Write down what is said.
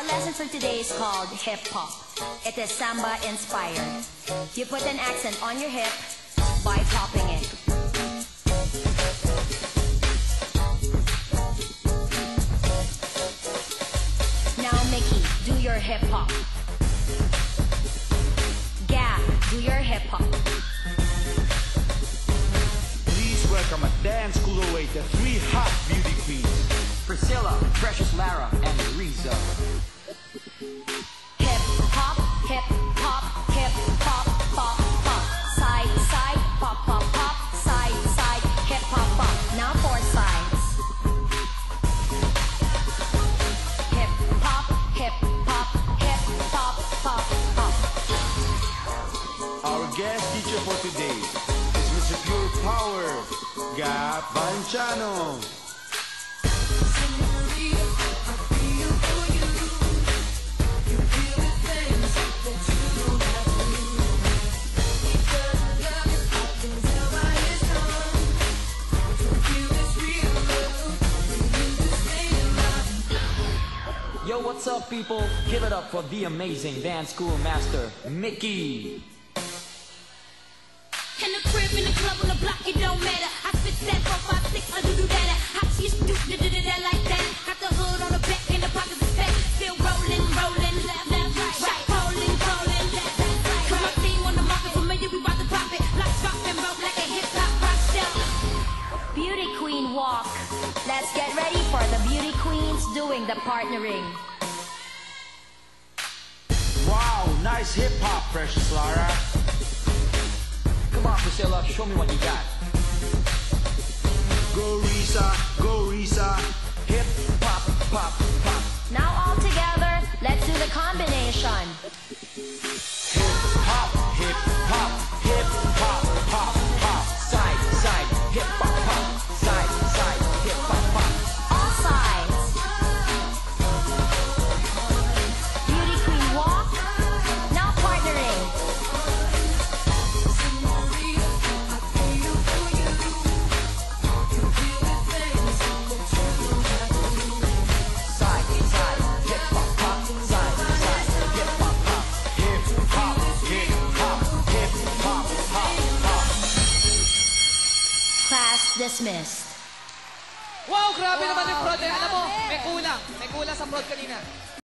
lesson for today is called hip hop. It is samba inspired. You put an accent on your hip by popping it. Now Mickey, do your hip hop. Gab, do your hip hop. Please welcome a dance school away the three hot beauty queens: Priscilla, Precious Lara, and Riza. Hip hop, hip hop, hip hop, pop, pop. Side, side, pop, pop, pop. Side, side, hip hop, pop. Now 4 sides. Hip hop, hip hop, hip hop, pop, pop. Our guest teacher for today is Mr. Pure Power, Gab Valenchano. Yo, what's up, people? Give it up for the amazing dance school master, Mickey. In the crib, in the club, on the block, it don't matter. I spit that 4, 5, 6, I do that. How she do that like that. Got the hood on the back and the pockets is fat. Still rolling, rolling, left, right, rolling, rolling, left, right. Come on, team on the market, familiar, we about to pop it. Lock, drop, and roll like a hip hop rock show. Beauty queen walk. Let's get ready for the beauty queens doing the partnering. Wow, nice hip hop, Precious Lara. Come on, Priscilla, show me what you got. Go Riza, Hip, pop, pop, pop. Now all together, let's do the combination. hip hop, hip hop, hip hop, pop, pop. Side, side, hip hop, pop. Side, side, hip hop, pop. All sides. Beauty queen walk. Now partnering. Side, side, hip hop, pop. Side, side, hip hop, pop. Hip hop, hip hop, hip hop, pop, pop. Class dismissed. Wow, grabe naman yung prod. Alam mo, may kulang. May kulang sa prod kanina.